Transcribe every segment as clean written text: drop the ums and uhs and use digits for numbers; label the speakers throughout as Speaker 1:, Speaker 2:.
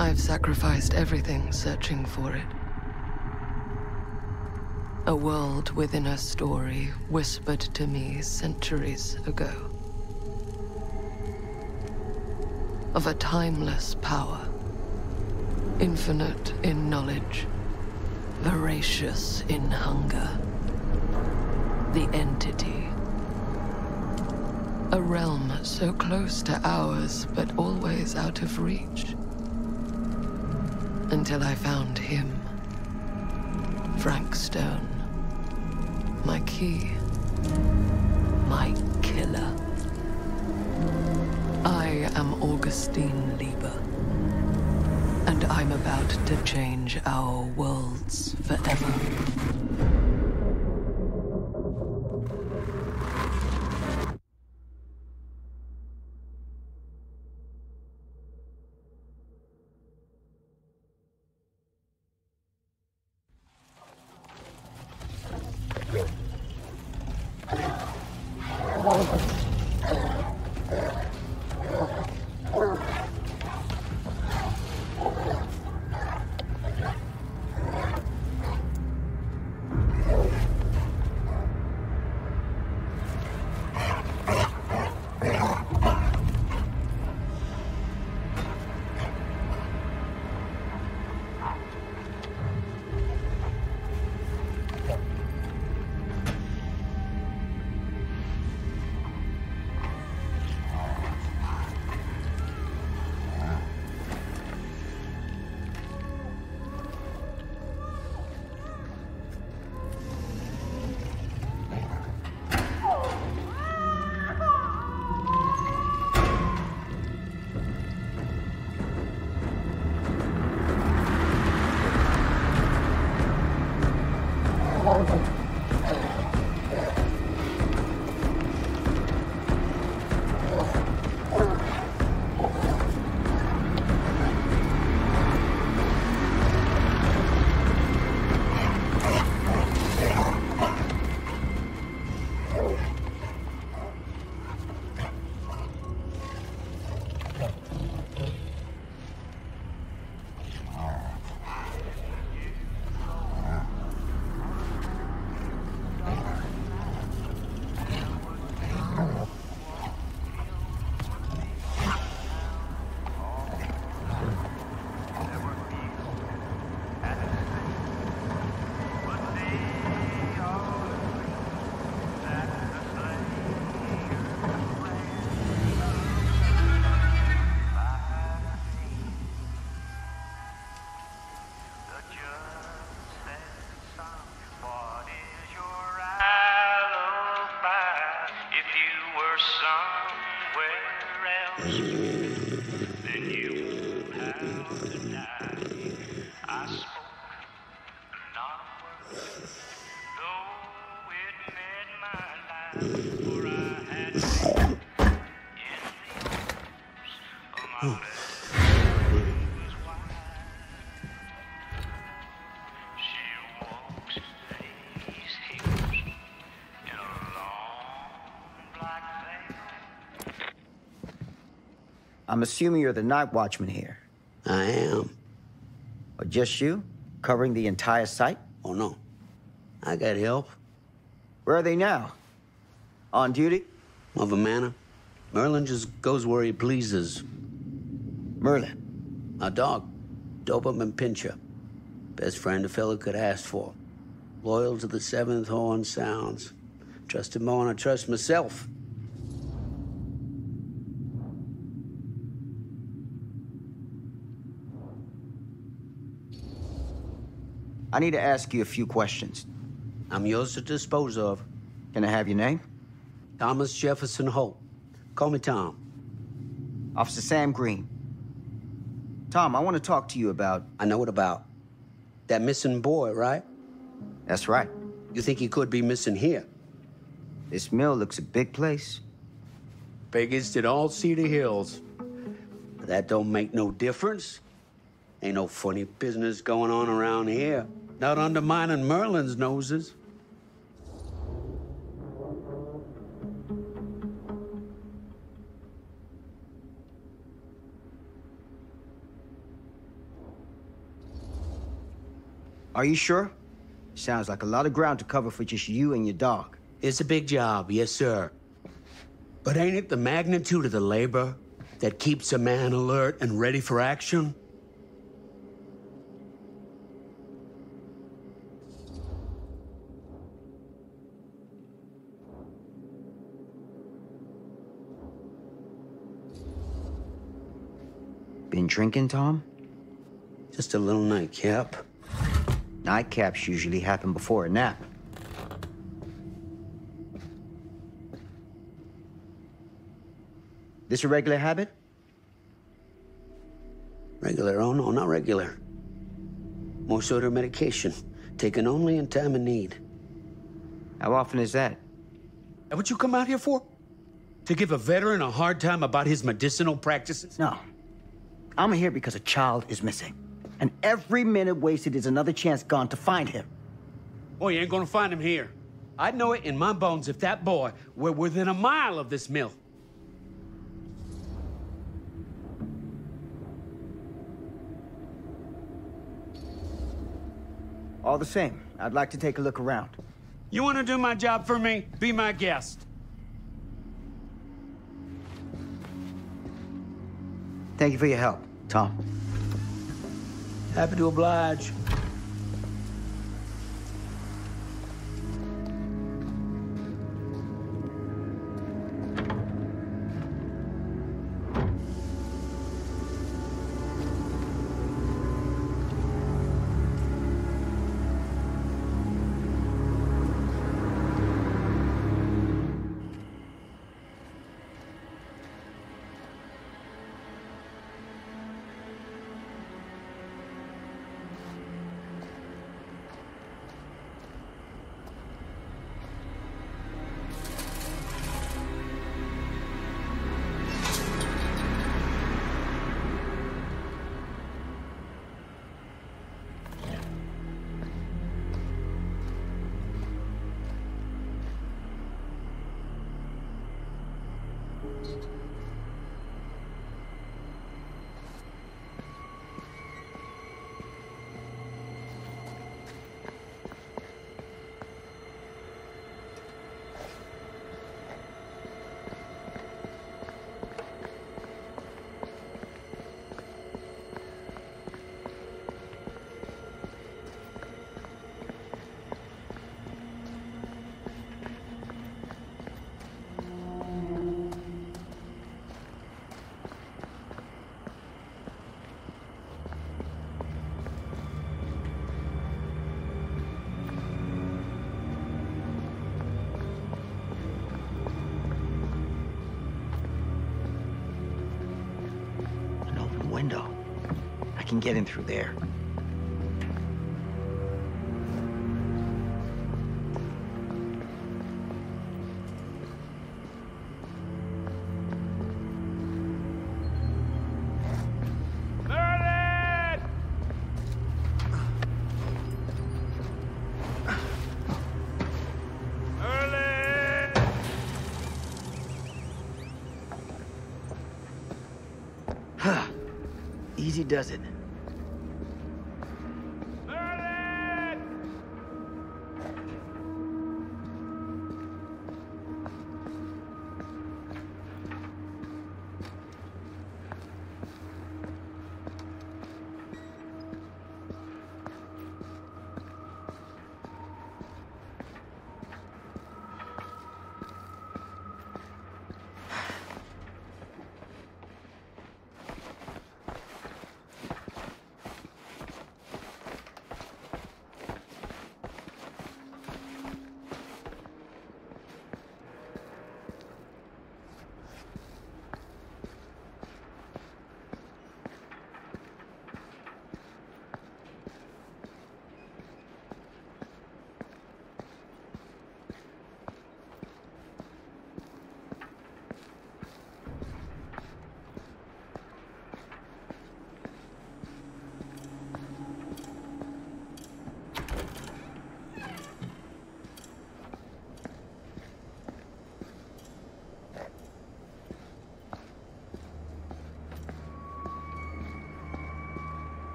Speaker 1: I've sacrificed everything searching for it. A world within a story whispered to me centuries ago. Of a timeless power, infinite in knowledge, voracious in hunger. The entity. A realm so close to ours, but always out of reach. Until I found him. Frank Stone. My key. My killer. I am Augustine Lieber. And I'm about to change our worlds forever.
Speaker 2: I'm assuming you're the night watchman here.
Speaker 3: I am.
Speaker 2: Or just you? Covering the entire site?
Speaker 3: Oh, no. I got help.
Speaker 2: Where are they now? On duty?
Speaker 3: Of a manner. Merlin just goes where he pleases.
Speaker 2: Merlin?
Speaker 3: A dog. Doberman Pinscher. Best friend a fella could ask for. Loyal to the seventh horn sounds. Trust him more than I trust myself.
Speaker 2: I need to ask you a few questions.
Speaker 3: I'm yours to dispose of.
Speaker 2: Can I have your name?
Speaker 3: Thomas Jefferson Holt. Call me Tom.
Speaker 2: Officer Sam Green. Tom, I want to talk to you about...
Speaker 3: I know what about. That missing boy, right?
Speaker 2: That's right.
Speaker 3: You think he could be missing here?
Speaker 2: This mill looks a big place.
Speaker 3: Biggest in all Cedar Hills. But that don't make no difference. Ain't no funny business going on around here. Not undermining Merlin's noses.
Speaker 2: Are you sure? Sounds like a lot of ground to cover for just you and your dog.
Speaker 3: It's a big job, yes, sir. But ain't it the magnitude of the labor that keeps a man alert and ready for action?
Speaker 2: Been drinking, Tom?
Speaker 3: Just a little nightcap.
Speaker 2: Nightcaps usually happen before a nap. This a regular habit?
Speaker 3: Regular? Oh, no, not regular. More sort of medication. Taken only in time of need.
Speaker 2: How often is that?
Speaker 3: That what you come out here for? To give a veteran a hard time about his medicinal practices?
Speaker 2: No. I'm here because a child is missing. And every minute wasted is another chance gone to find him.
Speaker 3: Boy, you ain't gonna find him here. I'd know it in my bones if that boy were within a mile of this mill.
Speaker 2: All the same, I'd like to take a look around.
Speaker 3: You wanna do my job for me? Be my guest.
Speaker 2: Thank you for your help, Tom.
Speaker 3: Happy to oblige.
Speaker 2: Window. I can get in through there. Easy does it.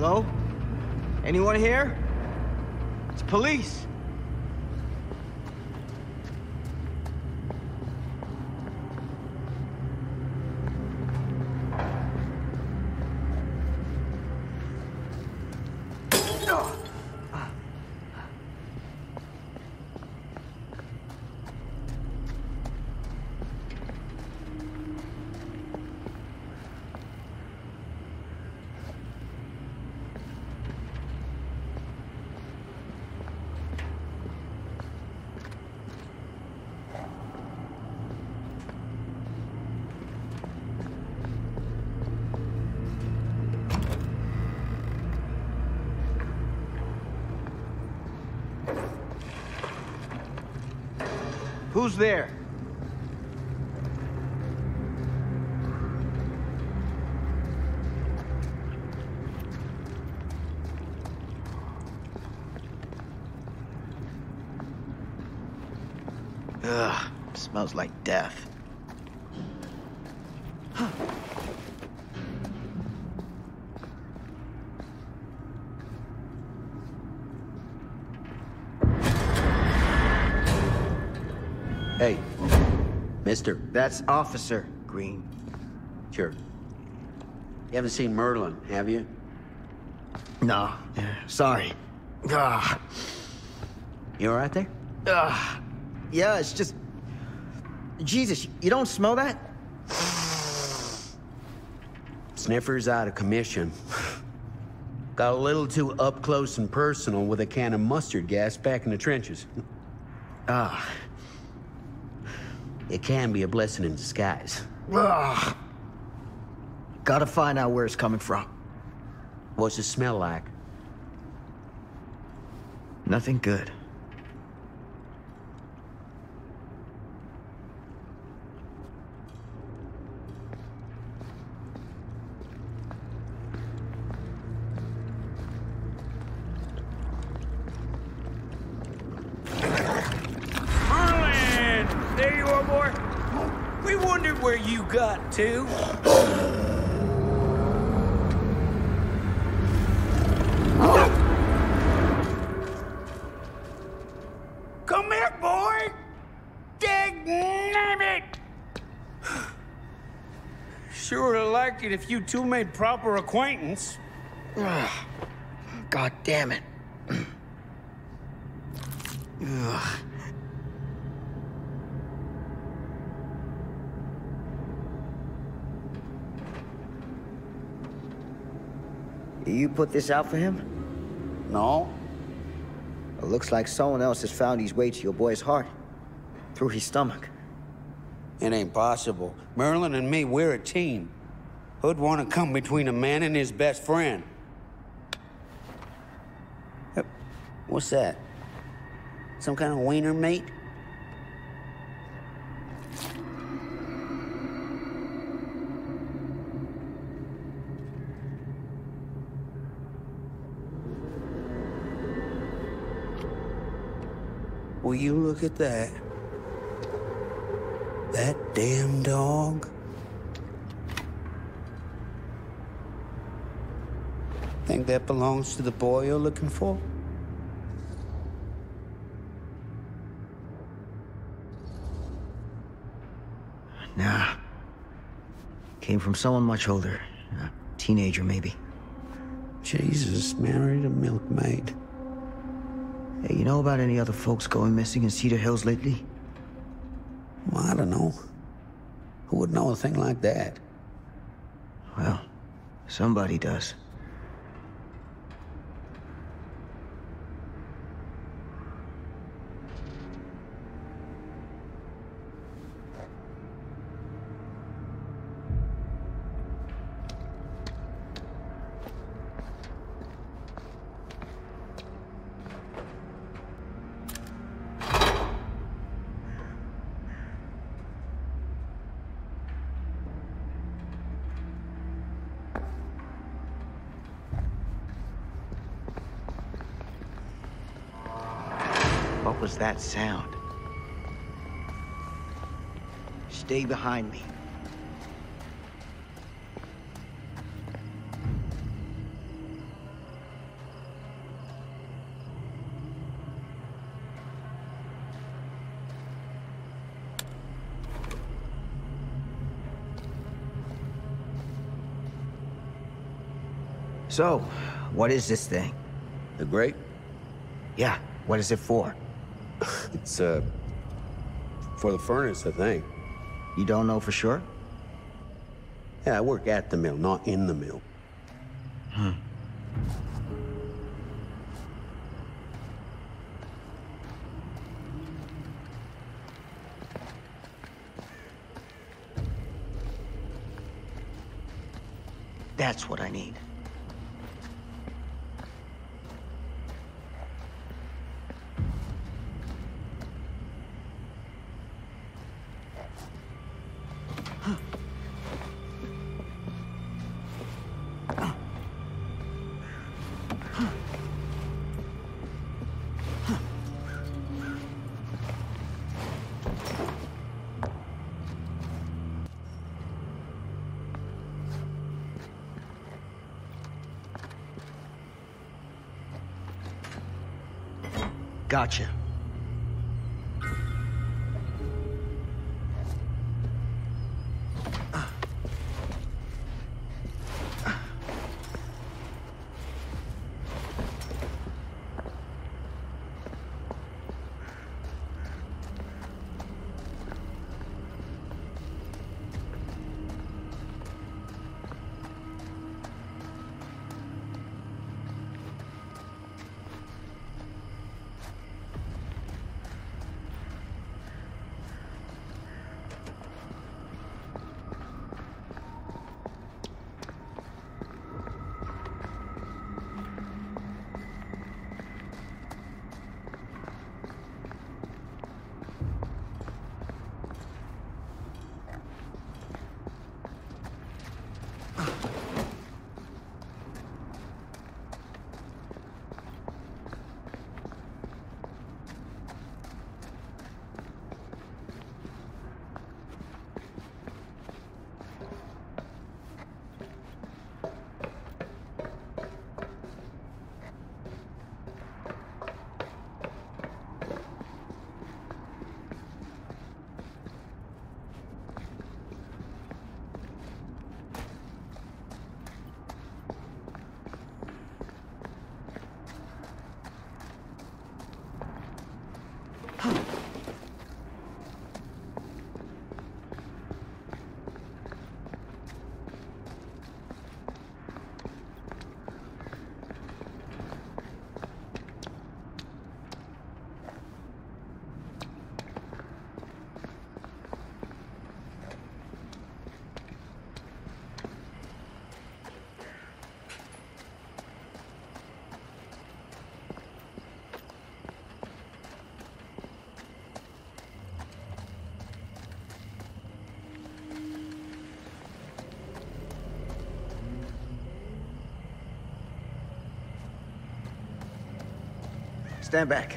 Speaker 2: Hello? Anyone here? It's police. Who's there? Ugh, smells like death.
Speaker 3: Hey, mister.
Speaker 2: That's Officer Green.
Speaker 3: Sure. You haven't seen Merlin, have you?
Speaker 2: No, sorry. Ugh.
Speaker 3: You all right there?
Speaker 2: Yeah, it's just... Jesus, you don't smell that?
Speaker 3: Sniffer's out of commission. Got a little too up close and personal with a can of mustard gas back in the trenches. It can be a blessing in disguise.
Speaker 2: Ugh. Gotta find out where it's coming from.
Speaker 3: What's it smell like?
Speaker 2: Nothing good.
Speaker 3: Merlin! There you are, boy. We wondered where you got to. Come here, boy! Dang it! Sure would have liked it if you two made proper acquaintance.
Speaker 2: God damn it. Ugh. You put this out for him?
Speaker 3: No?
Speaker 2: It looks like someone else has found his way to your boy's heart. Through his stomach.
Speaker 3: It ain't possible. Merlin and me, we're a team. Who'd want to come between a man and his best friend? What's that? Some kind of wiener meat? Will you look at that? That damn dog? Think that belongs to the boy you're looking for?
Speaker 2: Nah. Came from someone much older. A teenager, maybe.
Speaker 3: Jesus, married a milkmaid.
Speaker 2: Hey, you know about any other folks going missing in Cedar Hills lately?
Speaker 3: Well, I don't know. Who would know a thing like that?
Speaker 2: Well, somebody does. What was that sound? Stay behind me. So, what is this thing?
Speaker 3: The grate?
Speaker 2: Yeah, what is it for?
Speaker 3: It's, for the furnace, I think.
Speaker 2: You don't know for sure?
Speaker 3: Yeah, I work at the mill, not in the mill.
Speaker 2: That's what I need. Gotcha. Stand back.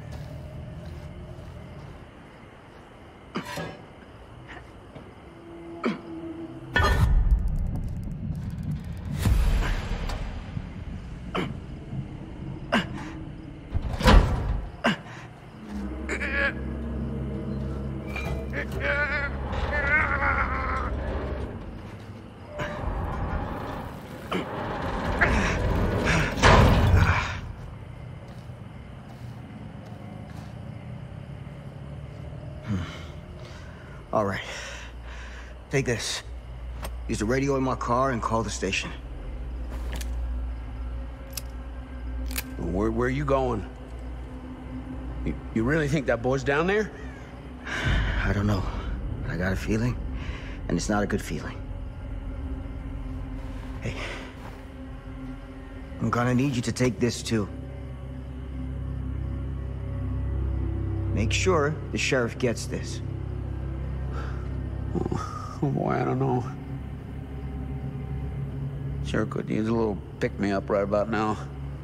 Speaker 2: All right. Take this. Use the radio in my car and call the station.
Speaker 3: Where are you going? You really think that boy's down there?
Speaker 2: I don't know. I got a feeling, and it's not a good feeling. Hey. I'm gonna need you to take this, too. Make sure the sheriff gets this.
Speaker 3: Oh boy, I don't know. Sure could use a little pick-me-up right about now.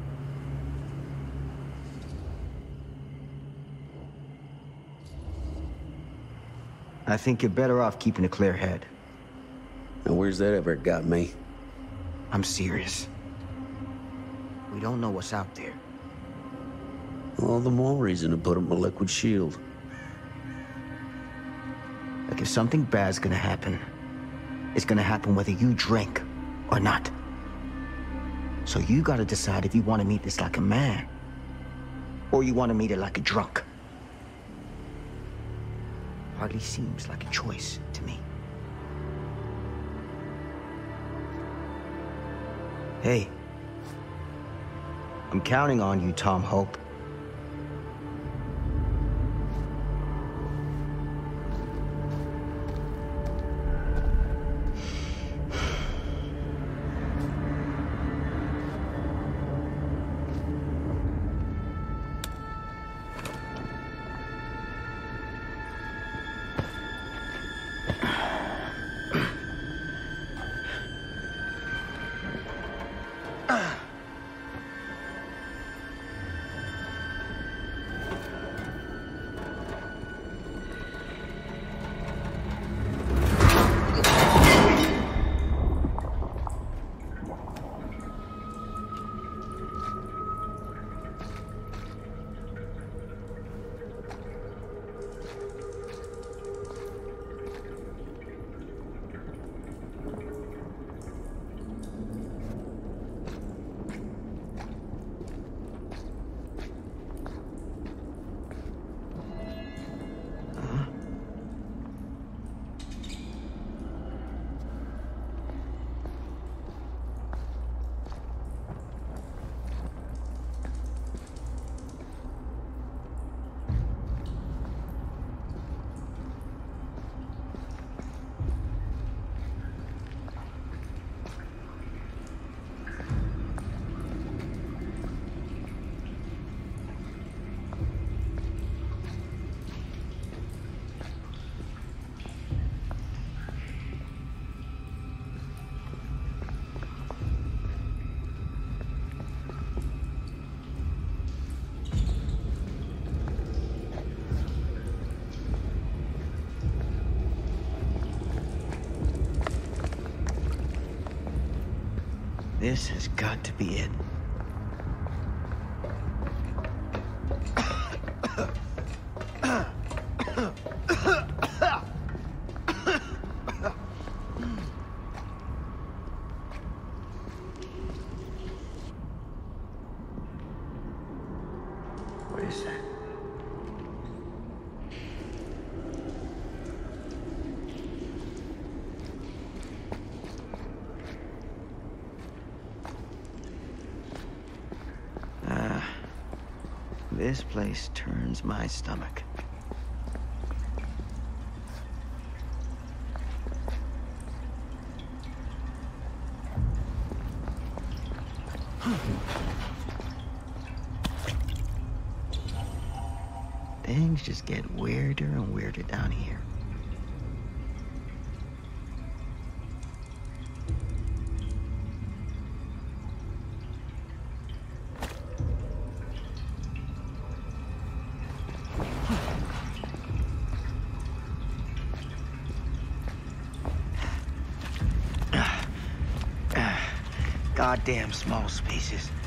Speaker 2: I think you're better off keeping a clear head.
Speaker 3: And where's that ever got me?
Speaker 2: I'm serious. We don't know what's out there.
Speaker 3: All the more reason to put up a liquid shield.
Speaker 2: Like, if something bad's gonna happen, it's gonna happen whether you drink or not. So you gotta decide if you want to meet this like a man, or you want to meet it like a drunk. Hardly seems like a choice to me. Hey, I'm counting on you, Tom Hope. This has got to be it. What is that? This place turns my stomach. Things just get weirder and weirder down here. Goddamn small spaces.